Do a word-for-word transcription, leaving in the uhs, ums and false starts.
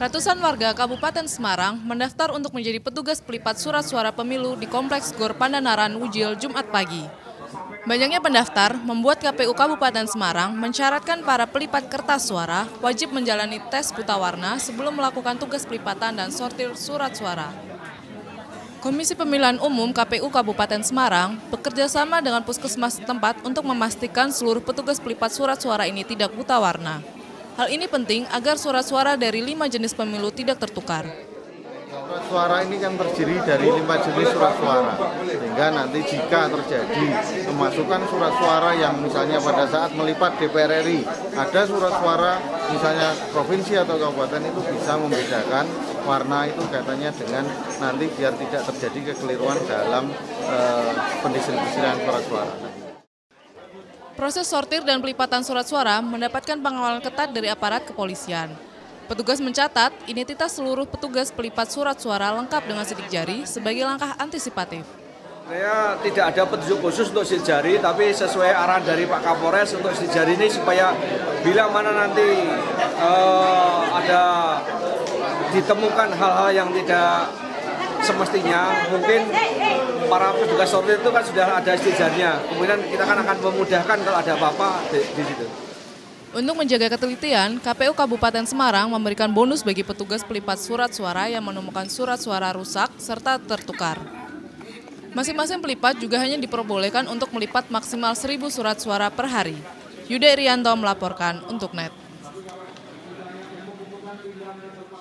Ratusan warga Kabupaten Semarang mendaftar untuk menjadi petugas pelipat surat suara pemilu di Kompleks Gor Pandanaran Wujil Jumat pagi. Banyaknya pendaftar membuat K P U Kabupaten Semarang mensyaratkan para pelipat kertas suara wajib menjalani tes buta warna sebelum melakukan tugas pelipatan dan sortir surat suara. Komisi Pemilihan Umum K P U Kabupaten Semarang bekerja sama dengan puskesmas setempat untuk memastikan seluruh petugas pelipat surat suara ini tidak buta warna. Hal ini penting agar surat suara dari lima jenis pemilu tidak tertukar. Surat suara ini kan terdiri dari lima jenis surat suara, sehingga nanti jika terjadi pemasukan surat suara yang misalnya pada saat melipat D P R R I, ada surat suara misalnya provinsi atau kabupaten itu bisa membedakan warna itu katanya dengan nanti biar tidak terjadi kekeliruan dalam eh, pendistribusian surat suara. Proses sortir dan pelipatan surat suara mendapatkan pengawalan ketat dari aparat kepolisian. Petugas mencatat identitas seluruh petugas pelipat surat suara lengkap dengan sidik jari sebagai langkah antisipatif. Saya tidak ada petunjuk khusus untuk sidik jari, tapi sesuai arahan dari Pak Kapolres untuk sidik jari ini supaya bila mana nanti uh, ada ditemukan hal-hal yang tidak semestinya, mungkin para petugas sortir itu kan sudah ada sidik jarinya. Kemudian kita kan akan memudahkan kalau ada apa-apa di, di situ. Untuk menjaga ketelitian, K P U Kabupaten Semarang memberikan bonus bagi petugas pelipat surat suara yang menemukan surat suara rusak serta tertukar. Masing-masing pelipat juga hanya diperbolehkan untuk melipat maksimal seribu surat suara per hari. Yuda Irianto melaporkan untuk N E T.